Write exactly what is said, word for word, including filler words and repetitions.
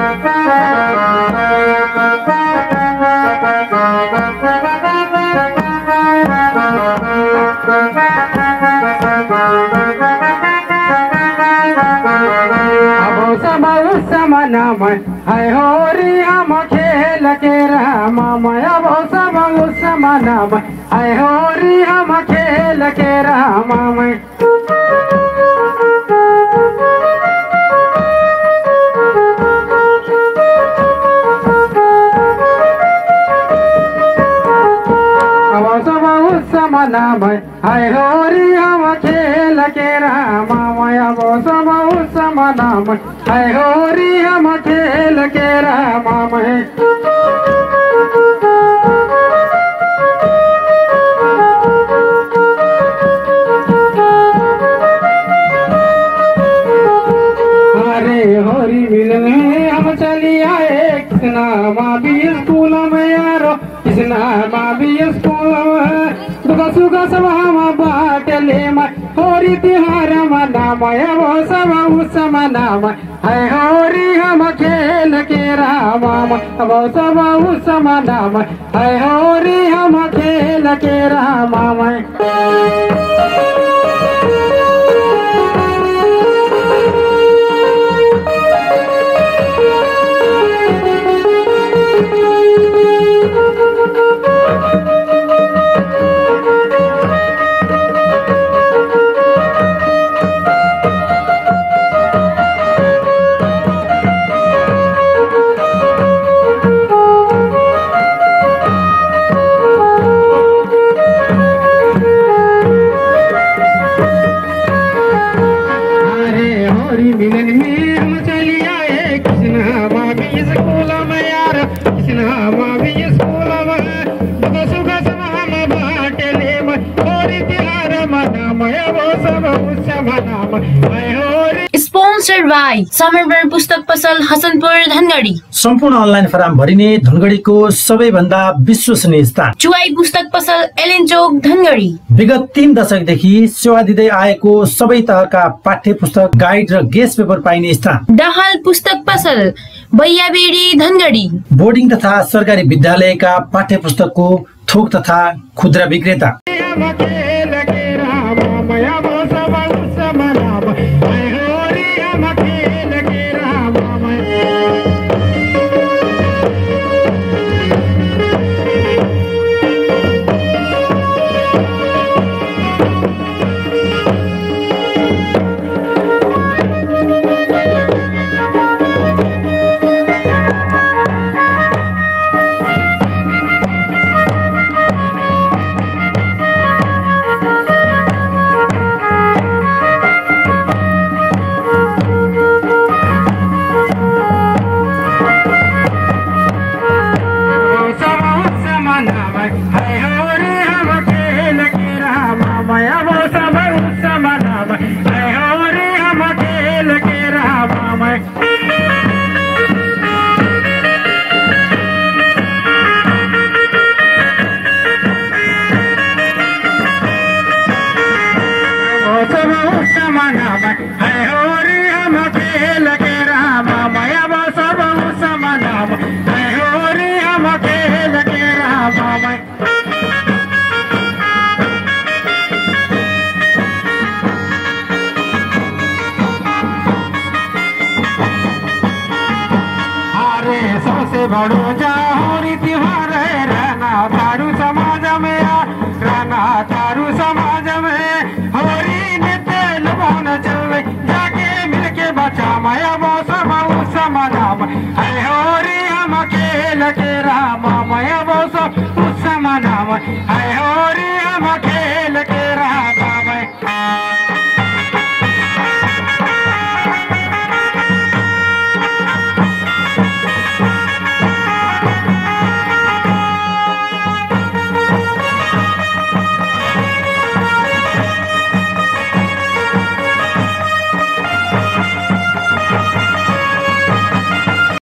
हाय होरी हम खेल के रामा माया बहुत सब समाना में हाय होरी हम खेल के रामा में समाना में हाय होरी हम खेल के रामा माया बहुत सब समाना में हाय होरी हम खेल के रामा में अरे होरी मिलन में हम चली आए कृष्णा माँ भी स्कूल में यारो कृष्णा माँ भी स्कूल में दुख सुख सब हम बांट ले होरी त्योहार मनाम वो सब उस मनाम है होरी हम खेल के रामा वो सब उस मनाम है होरी हम खेल के रामा में स्पोन्सर्ड बाई समर्पण पुस्तक पसल हसनपुर धनगढी। सम्पूर्ण अनलाइन फारम भरिने धनगढीको सबैभन्दा विश्वसनीय स्थान चुवाई पुस्तक पसल एलेन चौक धनगढी। विगत तीन दशकदेखि सेवा दिँदै आएको सबै तहका पाठ्य पुस्तक गाइड र गेस्ट पेपर पाइने स्थान दाहाल पुस्तक पसल बैयाबेडी धनगढी। बोर्डिङ तथा सरकारी विद्यालयका पाठ्य पुस्तकको थोक तथा खुद्रा विक्रेता बड़ो जा होरी